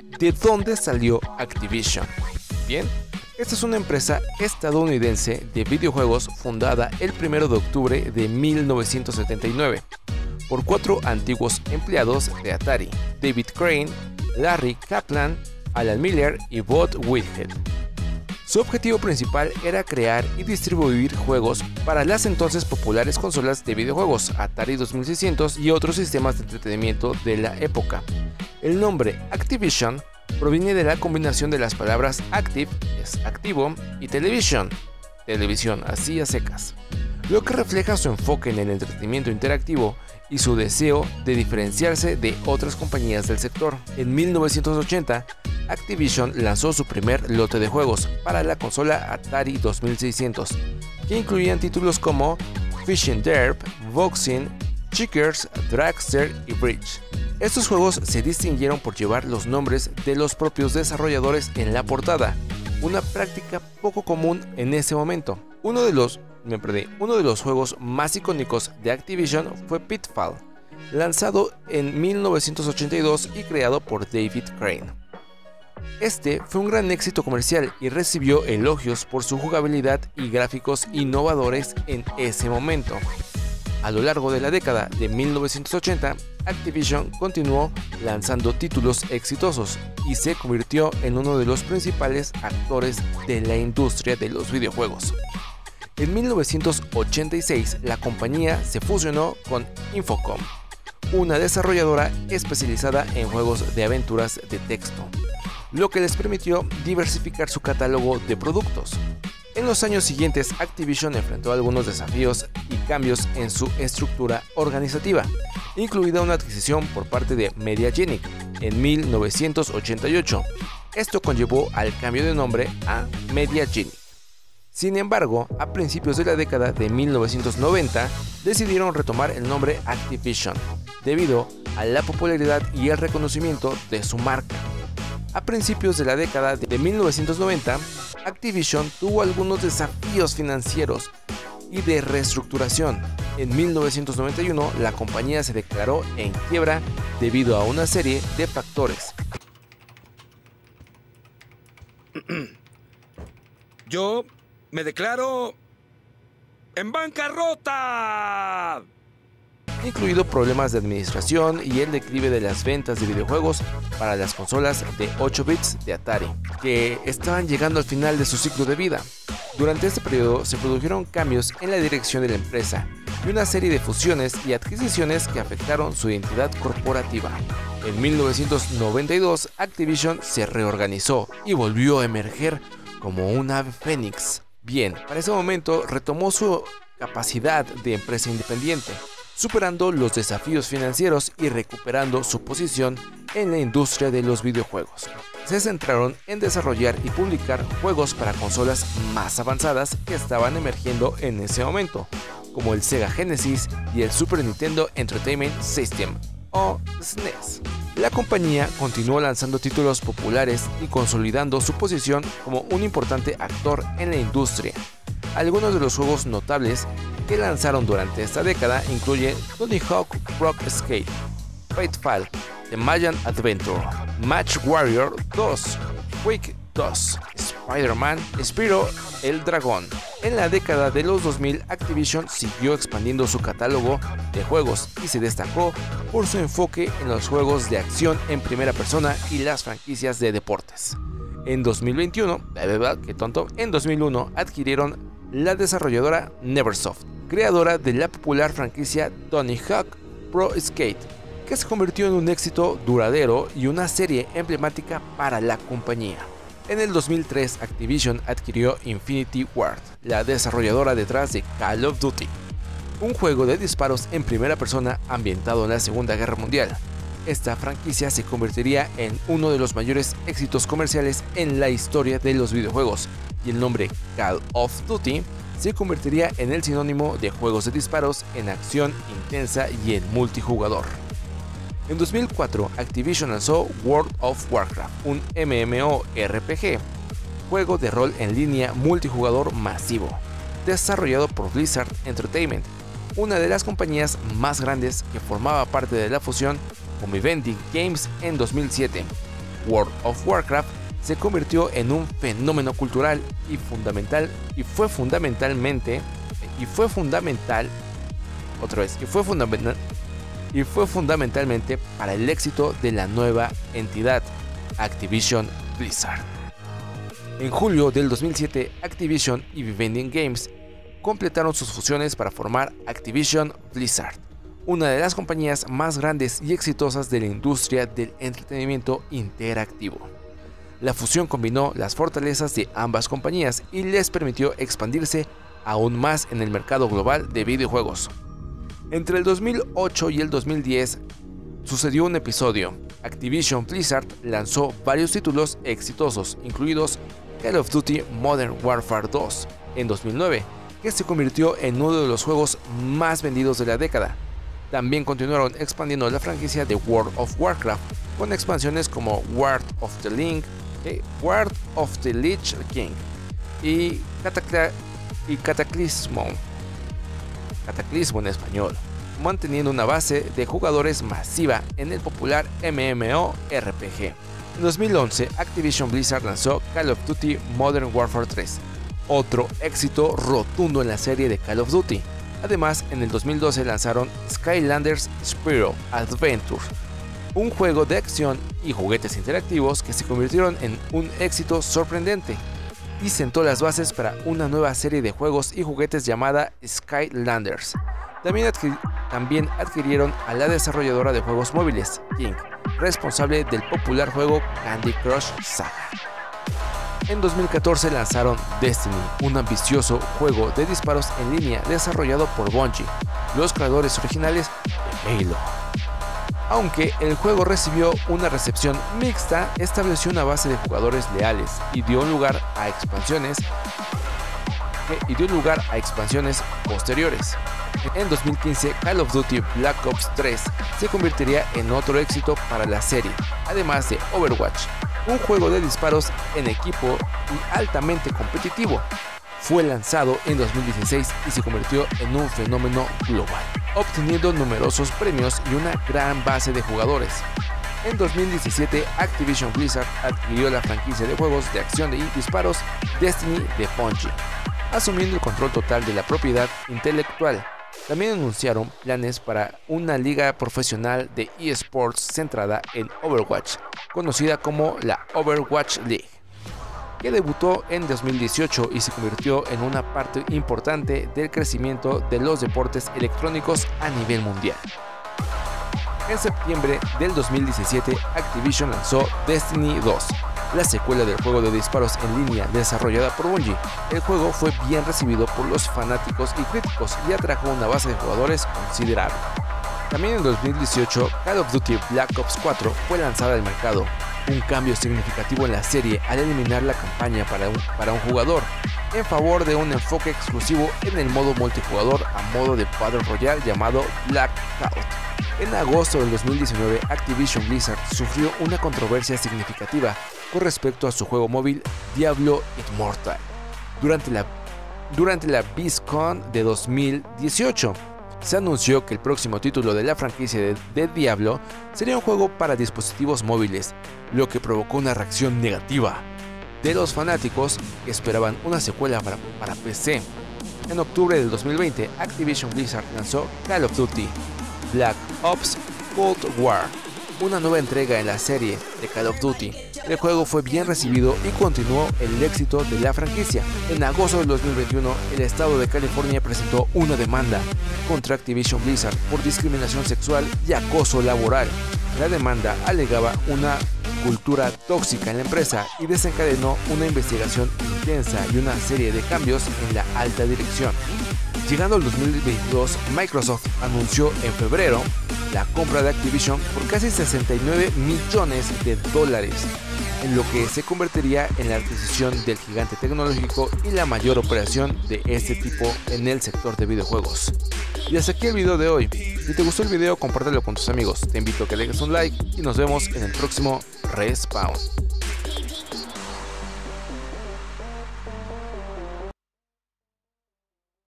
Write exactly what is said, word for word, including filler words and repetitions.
¿De dónde salió Activision? Bien, esta es una empresa estadounidense de videojuegos fundada el primero de octubre de mil novecientos setenta y nueve por cuatro antiguos empleados de Atari: David Crane, Larry Kaplan, Alan Miller y Bud Whitehead. Su objetivo principal era crear y distribuir juegos para las entonces populares consolas de videojuegos Atari dos mil seiscientos y otros sistemas de entretenimiento de la época. El nombre Activision proviene de la combinación de las palabras active, es activo, y television, televisión, así a secas, lo que refleja su enfoque en el entretenimiento interactivo y su deseo de diferenciarse de otras compañías del sector. En mil novecientos ochenta, Activision lanzó su primer lote de juegos para la consola Atari dos mil seiscientos, que incluían títulos como Fishing Derp, Boxing, Checkers, Dragster y Bridge. Estos juegos se distinguieron por llevar los nombres de los propios desarrolladores en la portada, una práctica poco común en ese momento. Uno de los, me perdí, uno de los juegos más icónicos de Activision fue Pitfall, lanzado en mil novecientos ochenta y dos y creado por David Crane. Este fue un gran éxito comercial y recibió elogios por su jugabilidad y gráficos innovadores en ese momento. A lo largo de la década de mil novecientos ochenta, Activision continuó lanzando títulos exitosos y se convirtió en uno de los principales actores de la industria de los videojuegos. En mil novecientos ochenta y seis, la compañía se fusionó con Infocom, una desarrolladora especializada en juegos de aventuras de texto, lo que les permitió diversificar su catálogo de productos. En los años siguientes, Activision enfrentó algunos desafíos y cambios en su estructura organizativa, incluida una adquisición por parte de Mediagenic en mil novecientos ochenta y ocho. Esto conllevó al cambio de nombre a Mediagenic. Sin embargo, a principios de la década de mil novecientos noventa, decidieron retomar el nombre Activision, debido a la popularidad y el reconocimiento de su marca. A principios de la década de mil novecientos noventa, Activision tuvo algunos desafíos financieros y de reestructuración. En mil novecientos noventa y uno, la compañía se declaró en quiebra debido a una serie de factores. Yo me declaro en bancarrota, incluido problemas de administración y el declive de las ventas de videojuegos para las consolas de ocho bits de Atari, que estaban llegando al final de su ciclo de vida. Durante este periodo se produjeron cambios en la dirección de la empresa y una serie de fusiones y adquisiciones que afectaron su identidad corporativa. En mil novecientos noventa y dos, Activision se reorganizó y volvió a emerger como un ave fénix. Bien, para ese momento retomó su capacidad de empresa independiente, superando los desafíos financieros y recuperando su posición en la industria de los videojuegos. Se centraron en desarrollar y publicar juegos para consolas más avanzadas que estaban emergiendo en ese momento, como el Sega Genesis y el Super Nintendo Entertainment System, o S N E S. La compañía continuó lanzando títulos populares y consolidando su posición como un importante actor en la industria. Algunos de los juegos notables que lanzaron durante esta década incluyen Tony Hawk Pro Skate, Pitfall, The Mayan Adventure, Match Warrior dos, Quake dos, Spider-Man, Spyro el Dragón. En la década de los dos mil, Activision siguió expandiendo su catálogo de juegos y se destacó por su enfoque en los juegos de acción en primera persona y las franquicias de deportes. En dos mil veintiuno, de verdad, qué tonto, en dos mil uno adquirieron la desarrolladora Neversoft, creadora de la popular franquicia Tony Hawk Pro Skate, que se convirtió en un éxito duradero y una serie emblemática para la compañía. En el dos mil tres, Activision adquirió Infinity Ward, la desarrolladora detrás de Call of Duty, un juego de disparos en primera persona ambientado en la Segunda Guerra Mundial. Esta franquicia se convertiría en uno de los mayores éxitos comerciales en la historia de los videojuegos, y el nombre Call of Duty se convertiría en el sinónimo de juegos de disparos en acción intensa y en multijugador. En dos mil cuatro, Activision lanzó World of Warcraft, un MMORPG, juego de rol en línea multijugador masivo, desarrollado por Blizzard Entertainment, una de las compañías más grandes que formaba parte de la fusión con Vivendi Games en dos mil siete. World of Warcraft se convirtió en un fenómeno cultural y fundamental y fue fundamentalmente y fue fundamental otra vez y fue fundamental y fue fundamentalmente para el éxito de la nueva entidad Activision Blizzard. En julio del dos mil siete, Activision y Vivendi Games completaron sus fusiones para formar Activision Blizzard, una de las compañías más grandes y exitosas de la industria del entretenimiento interactivo. La fusión combinó las fortalezas de ambas compañías y les permitió expandirse aún más en el mercado global de videojuegos. Entre el dos mil ocho y el dos mil diez sucedió un episodio. Activision Blizzard lanzó varios títulos exitosos, incluidos Call of Duty Modern Warfare dos en dos mil nueve, que se convirtió en uno de los juegos más vendidos de la década. También continuaron expandiendo la franquicia de World of Warcraft con expansiones como World of the Link, eh, World of the Lich King y, Catacla y Cataclismo, Cataclismo en español, manteniendo una base de jugadores masiva en el popular MMORPG. En dos mil once, Activision Blizzard lanzó Call of Duty Modern Warfare tres, otro éxito rotundo en la serie de Call of Duty. Además, en el dos mil doce lanzaron Skylanders Spyro Adventure, un juego de acción y juguetes interactivos que se convirtieron en un éxito sorprendente y sentó las bases para una nueva serie de juegos y juguetes llamada Skylanders. También, adquir también adquirieron a la desarrolladora de juegos móviles, King, responsable del popular juego Candy Crush Saga. En dos mil catorce lanzaron Destiny, un ambicioso juego de disparos en línea desarrollado por Bungie, los creadores originales de Halo. Aunque el juego recibió una recepción mixta, estableció una base de jugadores leales y dio lugar a expansiones y dio lugar a expansiones posteriores. En dos mil quince, Call of Duty Black Ops tres se convertiría en otro éxito para la serie, además de Overwatch, un juego de disparos en equipo y altamente competitivo. Fue lanzado en dos mil dieciséis y se convirtió en un fenómeno global, obteniendo numerosos premios y una gran base de jugadores. En dos mil diecisiete, Activision Blizzard adquirió la franquicia de juegos de acción y disparos Destiny de Bungie, asumiendo el control total de la propiedad intelectual. También anunciaron planes para una liga profesional de eSports centrada en Overwatch, conocida como la Overwatch League, que debutó en dos mil dieciocho y se convirtió en una parte importante del crecimiento de los deportes electrónicos a nivel mundial. En septiembre del dos mil diecisiete, Activision lanzó Destiny dos, la secuela del juego de disparos en línea desarrollada por Bungie. El juego fue bien recibido por los fanáticos y críticos y atrajo una base de jugadores considerable. También en dos mil dieciocho, Call of Duty Black Ops cuatro fue lanzada al mercado, un cambio significativo en la serie al eliminar la campaña para un, para un jugador, en favor de un enfoque exclusivo en el modo multijugador a modo de Battle Royale llamado Blackout. En agosto del dos mil diecinueve, Activision Blizzard sufrió una controversia significativa con respecto a su juego móvil Diablo Immortal. Durante la, durante la BlizzCon de dos mil dieciocho, se anunció que el próximo título de la franquicia de, de Diablo sería un juego para dispositivos móviles, lo que provocó una reacción negativa de los fanáticos que esperaban una secuela para, para P C. En octubre del dos mil veinte, Activision Blizzard lanzó Call of Duty Black Ops Cold War, una nueva entrega en la serie de Call of Duty. El juego fue bien recibido y continuó el éxito de la franquicia. En agosto del dos mil veintiuno, el estado de California presentó una demanda contra Activision Blizzard por discriminación sexual y acoso laboral. La demanda alegaba una cultura tóxica en la empresa y desencadenó una investigación intensa y una serie de cambios en la alta dirección. Llegando al dos mil veintidós, Microsoft anunció en febrero la compra de Activision por casi sesenta y nueve millones de dólares, en lo que se convertiría en la adquisición del gigante tecnológico y la mayor operación de este tipo en el sector de videojuegos. Y hasta aquí el video de hoy. Si te gustó el video, compártelo con tus amigos. Te invito a que le dejes un like y nos vemos en el próximo Respawn.